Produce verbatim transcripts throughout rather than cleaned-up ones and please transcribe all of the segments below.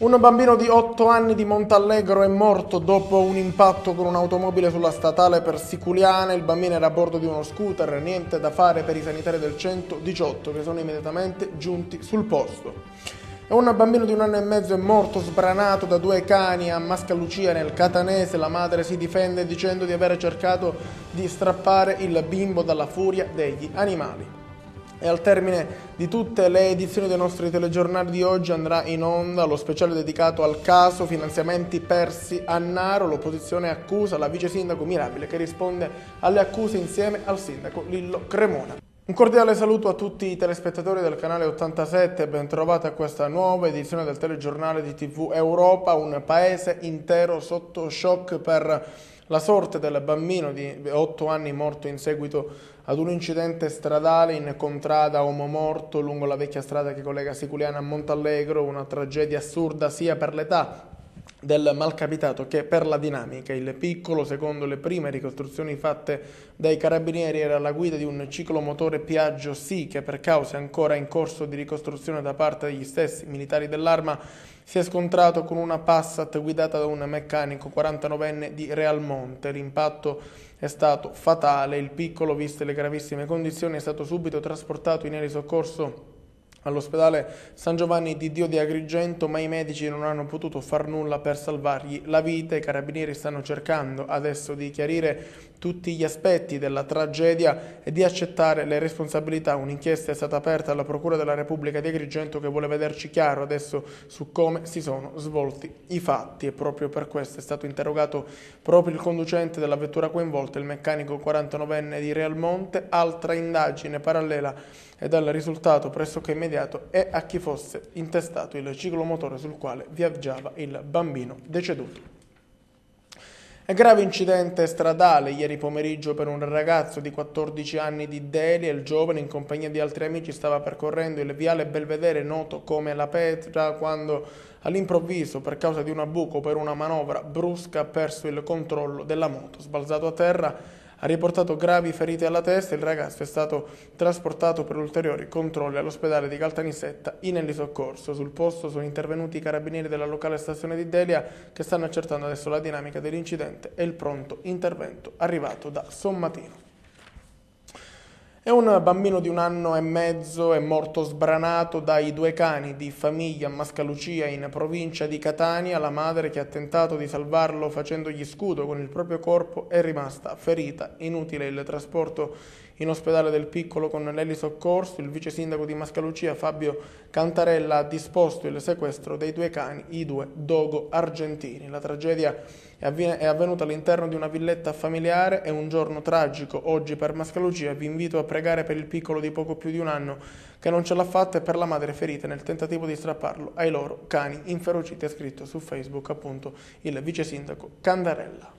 Un bambino di otto anni di Montallegro è morto dopo un impatto con un'automobile sulla statale per Siculiana. Il bambino era a bordo di uno scooter, niente da fare per i sanitari del centodiciotto che sono immediatamente giunti sul posto. E un bambino di un anno e mezzo è morto sbranato da due cani a Mascalucia nel Catanese. La madre si difende dicendo di aver cercato di strappare il bimbo dalla furia degli animali. E al termine di tutte le edizioni dei nostri telegiornali di oggi andrà in onda lo speciale dedicato al caso finanziamenti persi a Naro. L'opposizione accusa la vice sindaco Mirabile che risponde alle accuse insieme al sindaco Lillo Cremona. Un cordiale saluto a tutti i telespettatori del canale ottantasette e ben trovati a questa nuova edizione del telegiornale di tivù Europa. Un paese intero sotto shock per la sorte del bambino di otto anni morto in seguito ad un incidente stradale in contrada Uomo Morto lungo la vecchia strada che collega Siculiana a Montallegro, una tragedia assurda sia per l'età del malcapitato che per la dinamica. Il piccolo, secondo le prime ricostruzioni fatte dai carabinieri, era alla guida di un ciclomotore Piaggio Sì che per cause ancora in corso di ricostruzione da parte degli stessi militari dell'Arma si è scontrato con una Passat guidata da un meccanico quarantanovenne di Realmonte. L'impatto è stato fatale, il piccolo, viste le gravissime condizioni, è stato subito trasportato in elisoccorso all'ospedale San Giovanni di Dio di Agrigento, ma i medici non hanno potuto far nulla per salvargli la vita. I carabinieri stanno cercando adesso di chiarire tutti gli aspetti della tragedia e di accettare le responsabilità. Un'inchiesta è stata aperta alla Procura della Repubblica di Agrigento che vuole vederci chiaro adesso su come si sono svolti i fatti e proprio per questo è stato interrogato proprio il conducente della vettura coinvolta, il meccanico quarantanovenne di Realmonte. Altra indagine parallela e dal risultato pressoché immediato è a chi fosse intestato il ciclomotore sul quale viaggiava il bambino deceduto. E grave incidente stradale ieri pomeriggio per un ragazzo di quattordici anni di Delia. Il giovane, in compagnia di altri amici, stava percorrendo il viale Belvedere, noto come La Petra, quando all'improvviso, per causa di un buco o per una manovra brusca, ha perso il controllo della moto. Sbalzato a terra, ha riportato gravi ferite alla testa. Il ragazzo è stato trasportato per ulteriori controlli all'ospedale di Caltanissetta in elisoccorso. Sul posto sono intervenuti i carabinieri della locale stazione di Delia che stanno accertando adesso la dinamica dell'incidente e il pronto intervento arrivato da Sommatino. E un bambino di un anno e mezzo è morto sbranato dai due cani di famiglia a Mascalucia in provincia di Catania. La madre, che ha tentato di salvarlo facendogli scudo con il proprio corpo, è rimasta ferita. Inutile il trasporto in ospedale del piccolo con l'elisoccorso. Il vice sindaco di Mascalucia, Fabio Cantarella, ha disposto il sequestro dei due cani, i due dogo argentini. La tragedia è avvenuta all'interno di una villetta familiare. È un giorno tragico oggi per Mascalucia. Vi invito a pregare per il piccolo di poco più di un anno che non ce l'ha fatta e per la madre ferita nel tentativo di strapparlo ai loro cani inferociti. Ha scritto su Facebook appunto il vice sindaco Cantarella.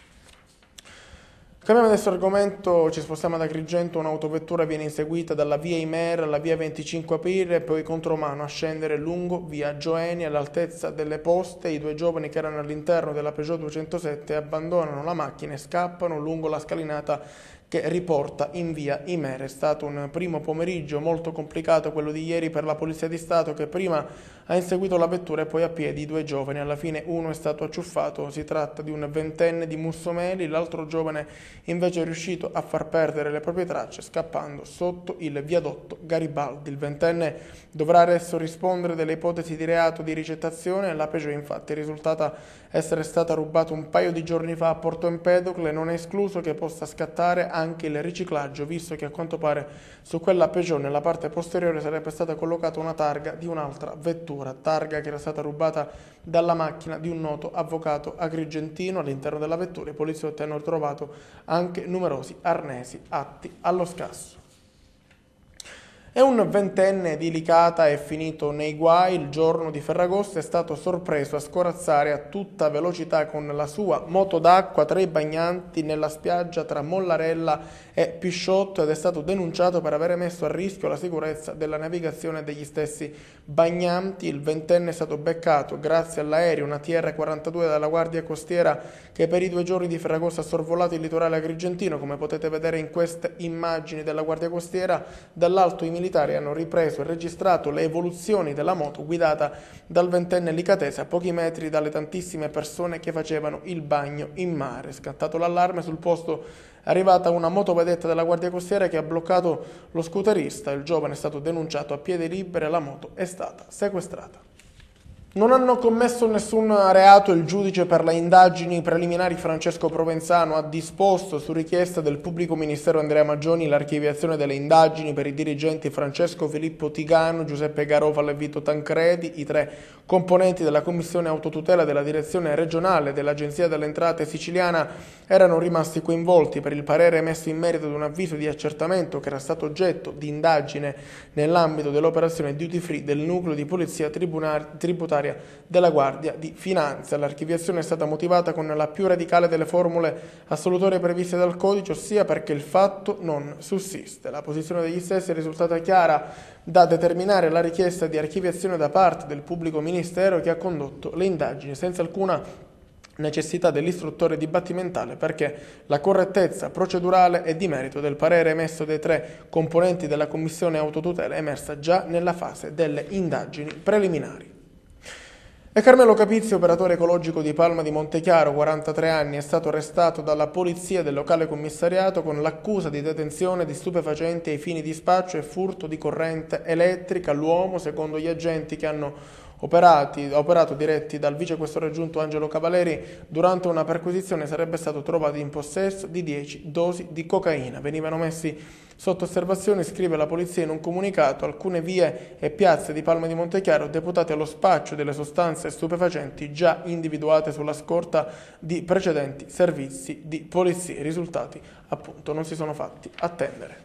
Cambiamo adesso argomento, ci spostiamo ad Agrigento. Un'autovettura viene inseguita dalla via Imer alla via venticinque aprile e poi contromano a scendere lungo via Gioeni all'altezza delle poste. I due giovani che erano all'interno della Peugeot duecentosette abbandonano la macchina e scappano lungo la scalinata che riporta in via Imer. È stato un primo pomeriggio molto complicato quello di ieri per la Polizia di Stato, che prima ha inseguito la vettura e poi a piedi i due giovani. Alla fine uno è stato acciuffato, si tratta di un ventenne di Mussomeli, l'altro giovane invece è riuscito a far perdere le proprie tracce scappando sotto il viadotto Garibaldi. Il ventenne dovrà adesso rispondere delle ipotesi di reato di ricettazione. La Peugeot infatti è risultata essere stata rubata un paio di giorni fa a Porto Empedocle. Non è escluso che possa scattare anche il riciclaggio, visto che a quanto pare su quella Peugeot nella parte posteriore sarebbe stata collocata una targa di un'altra vettura, targa che era stata rubata dalla macchina di un noto avvocato agrigentino. All'interno della vettura i poliziotti hanno trovato anche numerosi arnesi atti allo scasso. E un ventenne di Licata è finito nei guai. Il giorno di Ferragosto è stato sorpreso a scorazzare a tutta velocità con la sua moto d'acqua tra i bagnanti nella spiaggia tra Mollarella e Pisciotto ed è stato denunciato per aver messo a rischio la sicurezza della navigazione degli stessi bagnanti. Il ventenne è stato beccato grazie all'aereo, una T R quarantadue dalla Guardia Costiera che per i due giorni di Ferragosto ha sorvolato il litorale agrigentino, come potete vedere in queste immagini della Guardia Costiera. Dall'alto i militari militari hanno ripreso e registrato le evoluzioni della moto guidata dal ventenne licatese a pochi metri dalle tantissime persone che facevano il bagno in mare. Scattato l'allarme, sul posto è arrivata una motovedetta della Guardia Costiera che ha bloccato lo scooterista. Il giovane è stato denunciato a piede libero e la moto è stata sequestrata. Non hanno commesso nessun reato. Il giudice per le indagini preliminari Francesco Provenzano ha disposto, su richiesta del pubblico ministero Andrea Maggioni, l'archiviazione delle indagini per i dirigenti Francesco Filippo Tigano, Giuseppe Garofalo e Vito Tancredi, i tre componenti della Commissione Autotutela della Direzione Regionale dell'Agenzia delle Entrate siciliana erano rimasti coinvolti per il parere emesso in merito ad un avviso di accertamento che era stato oggetto di indagine nell'ambito dell'operazione Duty Free del nucleo di polizia tributaria della Guardia di Finanza. L'archiviazione è stata motivata con la più radicale delle formule assolutorie previste dal codice, ossia perché il fatto non sussiste. La posizione degli stessi è risultata chiara da determinare la richiesta di archiviazione da parte del pubblico ministero che ha condotto le indagini senza alcuna necessità dell'istruttore dibattimentale, perché la correttezza procedurale e di merito del parere emesso dai tre componenti della Commissione Autotutela è emersa già nella fase delle indagini preliminari. E Carmelo Capizzi, operatore ecologico di Palma di Montechiaro, quarantatré anni, è stato arrestato dalla polizia del locale commissariato con l'accusa di detenzione di stupefacenti ai fini di spaccio e furto di corrente elettrica. L'uomo, secondo gli agenti che hanno operati, operato diretti dal vicequestore aggiunto Angelo Cavaleri, durante una perquisizione sarebbe stato trovato in possesso di dieci dosi di cocaina. Venivano messi sotto osservazione, scrive la polizia in un comunicato, alcune vie e piazze di Palma di Montechiaro deputate allo spaccio delle sostanze stupefacenti già individuate sulla scorta di precedenti servizi di polizia. I risultati, appunto, non si sono fatti attendere.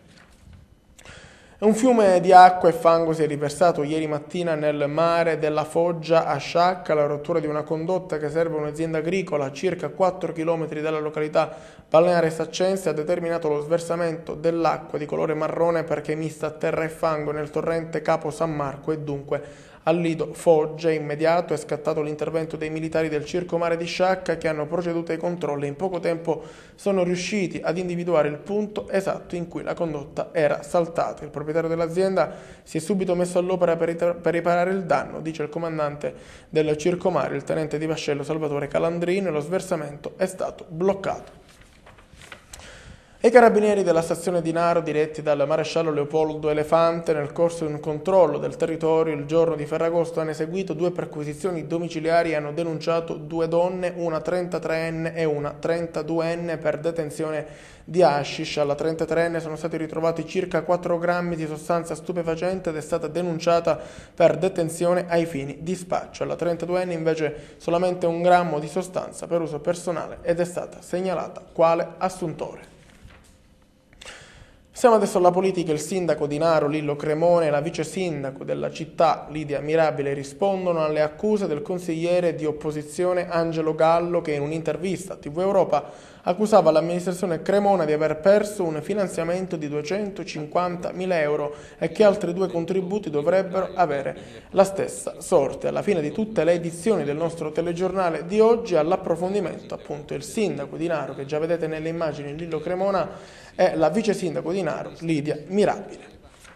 Un fiume di acqua e fango si è riversato ieri mattina nel mare della Foggia a Sciacca. La rottura di una condotta che serve un'azienda agricola a circa quattro chilometri dalla località balneare saccense ha determinato lo sversamento dell'acqua di colore marrone perché mista a terra e fango nel torrente Capo San Marco e dunque al lido Foggia. Immediato è scattato l'intervento dei militari del Circomare di Sciacca che hanno proceduto ai controlli e in poco tempo sono riusciti ad individuare il punto esatto in cui la condotta era saltata. Il proprietario dell'azienda si è subito messo all'opera per, per riparare il danno, dice il comandante del Circomare, il tenente di vascello Salvatore Calandrino, e lo sversamento è stato bloccato. E i carabinieri della stazione di Naro, diretti dal maresciallo Leopoldo Elefante, nel corso di un controllo del territorio il giorno di Ferragosto hanno eseguito due perquisizioni domiciliari e hanno denunciato due donne, una trentatreenne e una trentaduenne, per detenzione di hashish. Alla trentatreenne sono stati ritrovati circa quattro grammi di sostanza stupefacente ed è stata denunciata per detenzione ai fini di spaccio. Alla trentaduenne invece solamente un grammo di sostanza per uso personale ed è stata segnalata quale assuntore. Siamo adesso alla politica. Il sindaco di Naro, Lillo Cremone, e la vice sindaco della città, Lidia Mirabile, rispondono alle accuse del consigliere di opposizione Angelo Gallo, che in un'intervista a tivù Europa accusava l'amministrazione Cremona di aver perso un finanziamento di duecentocinquantamila euro e che altri due contributi dovrebbero avere la stessa sorte. Alla fine di tutte le edizioni del nostro telegiornale di oggi, all'approfondimento appunto il sindaco di Naro, che già vedete nelle immagini, Lillo Cremona, è la vice sindaco di Naro, Lidia Mirabile.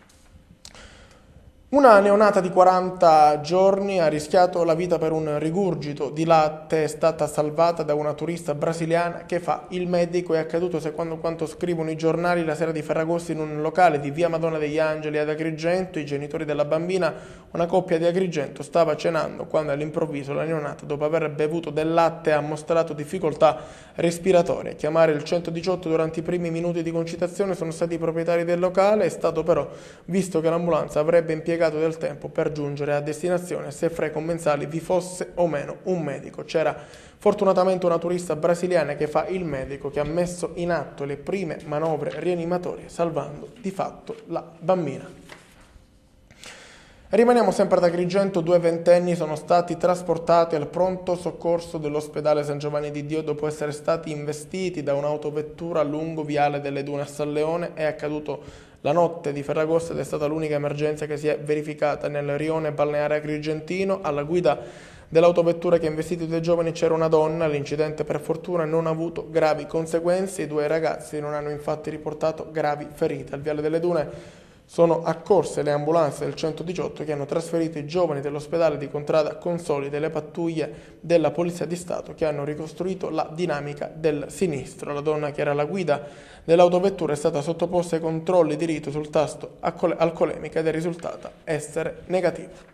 Una neonata di quaranta giorni ha rischiato la vita per un rigurgito di latte, è stata salvata da una turista brasiliana che fa il medico. È accaduto secondo quanto scrivono i giornali la sera di Ferragosto in un locale di via Madonna degli Angeli ad Agrigento. I genitori della bambina, una coppia di Agrigento, stava cenando quando all'improvviso la neonata, dopo aver bevuto del latte, ha mostrato difficoltà respiratorie. A chiamare il centodiciotto durante i primi minuti di concitazione sono stati i proprietari del locale. È stato però visto che l'ambulanza avrebbe impiegato del tempo per giungere a destinazione se fra i commensali vi fosse o meno un medico. C'era fortunatamente una turista brasiliana che fa il medico, che ha messo in atto le prime manovre rianimatorie, salvando di fatto la bambina. Rimaniamo sempre ad Agrigento. Due ventenni sono stati trasportati al pronto soccorso dell'ospedale San Giovanni di Dio dopo essere stati investiti da un'autovettura lungo Viale delle Dune a San Leone. È accaduto la notte di Ferragosto ed è stata l'unica emergenza che si è verificata nel rione balneare agrigentino. Alla guida dell'autovettura che ha investito i due giovani c'era una donna. L'incidente per fortuna non ha avuto gravi conseguenze. I due ragazzi non hanno infatti riportato gravi ferite. Al Viale delle Dune Sono accorse le ambulanze del centodiciotto che hanno trasferito i giovani dell'ospedale di Contrada Consolide e le pattuglie della Polizia di Stato che hanno ricostruito la dinamica del sinistro. La donna che era alla guida dell'autovettura è stata sottoposta ai controlli di rito sul tasto alcolemica ed è risultata essere negativa.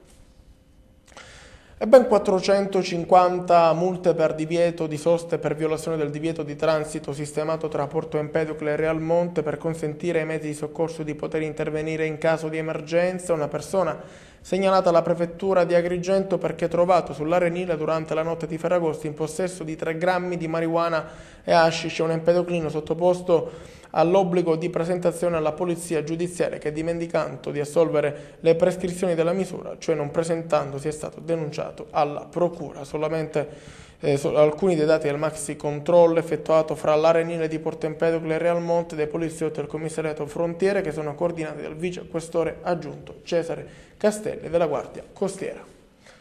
E ben quattrocentocinquanta multe per divieto di sosta e per violazione del divieto di transito sistemato tra Porto Empedocle e Realmonte per consentire ai mezzi di soccorso di poter intervenire in caso di emergenza. Una persona segnalata alla prefettura di Agrigento perché trovato sull'Arenile durante la notte di Ferragosto in possesso di tre grammi di marijuana e hashish, un empedoclino sottoposto all'obbligo di presentazione alla polizia giudiziaria che, dimenticando di assolvere le prescrizioni della misura, cioè non presentandosi, è stato denunciato alla procura. Solamente eh, so, alcuni dei dati del maxi controllo effettuato fra l'Arenile di Porto Empedocle e Realmonte dei poliziotti del commissariato Frontiere, che sono coordinati dal vice questore aggiunto Cesare Castelli della Guardia Costiera.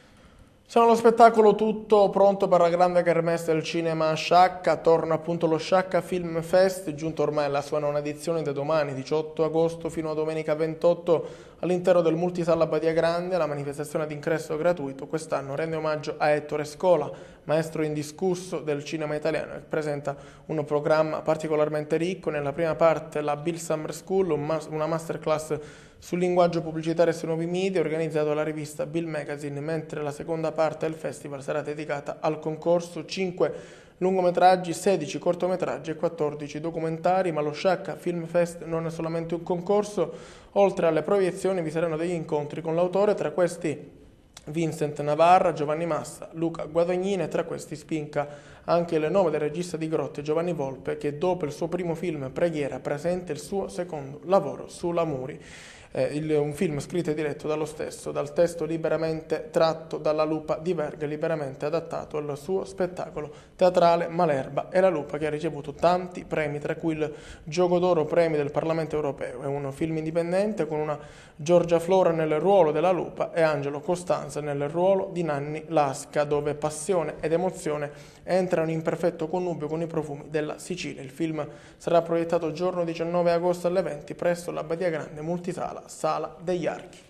Siamo allo spettacolo, tutto pronto per la grande kermesse del cinema Sciacca. Torna appunto lo Sciacca Film Fest, giunto ormai alla sua nona edizione da domani diciotto agosto fino a domenica ventotto all'interno del Multisala Badia Grande. La manifestazione ad ingresso gratuito quest'anno rende omaggio a Ettore Scola, maestro indiscusso del cinema italiano, che presenta un programma particolarmente ricco. Nella prima parte la Bill Summer School, una masterclass sul linguaggio pubblicitario e sui nuovi media, organizzato dalla rivista Bill Magazine, mentre la seconda parte del festival sarà dedicata al concorso: cinque lungometraggi, sedici cortometraggi e quattordici documentari. Ma lo Sciacca Film Fest non è solamente un concorso, oltre alle proiezioni vi saranno degli incontri con l'autore, tra questi Vincent Navarra, Giovanni Massa, Luca Guadagnini, e tra questi spinca anche il nome del regista di Grotte Giovanni Volpe, che dopo il suo primo film Preghiera presenta il suo secondo lavoro, Sulla Muri. Eh, il, un film scritto e diretto dallo stesso, dal testo liberamente tratto dalla Lupa di Verga, liberamente adattato al suo spettacolo teatrale Malerba e la Lupa, che ha ricevuto tanti premi, tra cui il Gioco d'Oro Premi del Parlamento Europeo. È un film indipendente con una Giorgia Flora nel ruolo della Lupa e Angelo Costanza nel ruolo di Nanni Lasca, dove passione ed emozione entrano in perfetto connubio con i profumi della Sicilia. Il film sarà proiettato giorno diciannove agosto alle venti presso la Badia Grande Multisala, Sala degli Archi.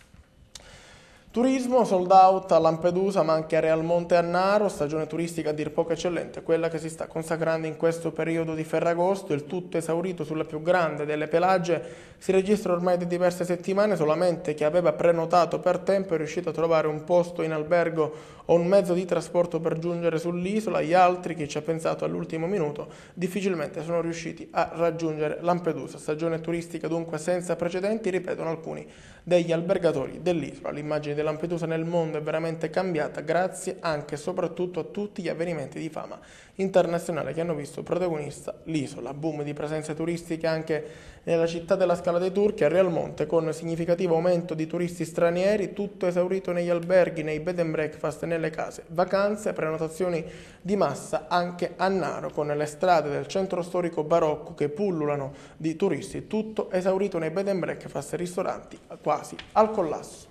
Turismo, sold out a Lampedusa ma anche a Realmonte e a Naro, stagione turistica a dir poco eccellente, quella che si sta consacrando in questo periodo di Ferragosto. Il tutto esaurito sulla più grande delle Pelagie si registra ormai da diverse settimane. Solamente chi aveva prenotato per tempo è riuscito a trovare un posto in albergo o un mezzo di trasporto per giungere sull'isola. Gli altri, chi ci ha pensato all'ultimo minuto, difficilmente sono riusciti a raggiungere Lampedusa. Stagione turistica dunque senza precedenti, ripetono alcuni degli albergatori dell'isola. L'immagine di Lampedusa nel mondo è veramente cambiata grazie anche e soprattutto a tutti gli avvenimenti di fama internazionale che hanno visto protagonista l'isola. Boom di presenze turistiche anche nella città della Scala dei Turchi, a Realmonte, con significativo aumento di turisti stranieri, tutto esaurito negli alberghi, nei bed and breakfast e nelle case vacanze, prenotazioni di massa anche a Naro, con le strade del centro storico barocco che pullulano di turisti, tutto esaurito nei bed and breakfast e ristoranti quasi al collasso.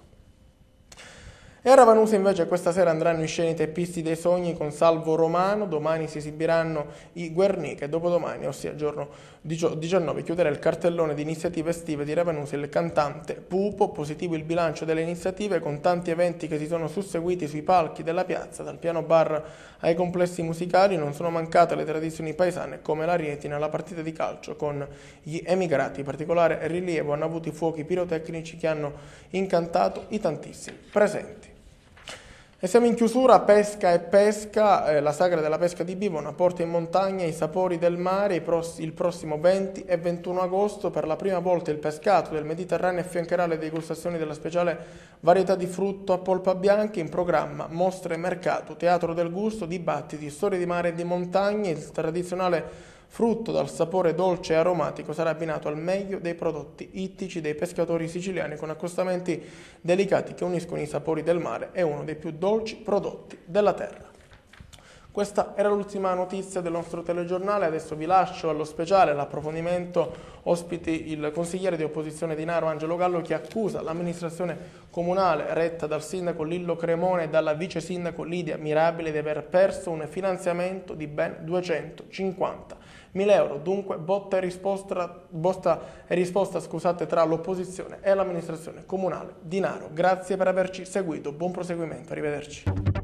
E a Ravanusa invece questa sera andranno in scena i Teppisti dei Sogni con Salvo Romano, domani si esibiranno i Guernica e dopodomani, ossia giorno diciannove, chiuderà il cartellone di iniziative estive di Ravanusa il cantante Pupo. Positivo il bilancio delle iniziative, con tanti eventi che si sono susseguiti sui palchi della piazza, dal piano bar ai complessi musicali. Non sono mancate le tradizioni paesane come la rietina, la partita di calcio con gli emigrati. Particolare rilievo hanno avuto i fuochi pirotecnici che hanno incantato i tantissimi presenti. E siamo in chiusura, pesca e pesca, eh, la sagra della pesca di Bivona porta in montagna i sapori del mare il prossimo venti e ventuno agosto. Per la prima volta il pescato del Mediterraneo affiancherà le degustazioni della speciale varietà di frutto a polpa bianca. In programma mostre, mercato, teatro del gusto, dibattiti, storie di mare e di montagna. Il tradizionale frutto dal sapore dolce e aromatico sarà abbinato al meglio dei prodotti ittici dei pescatori siciliani, con accostamenti delicati che uniscono i sapori del mare e uno dei più dolci prodotti della terra. Questa era l'ultima notizia del nostro telegiornale, adesso vi lascio allo speciale. L'approfondimento ospiti il consigliere di opposizione di Naro Angelo Gallo, che accusa l'amministrazione comunale retta dal sindaco Lillo Cremone e dalla vice sindaco Lidia Mirabile di aver perso un finanziamento di ben duecentocinquantamila euro. Dunque botta e risposta, botta e risposta scusate, tra l'opposizione e l'amministrazione comunale di Naro. Grazie per averci seguito, buon proseguimento, arrivederci.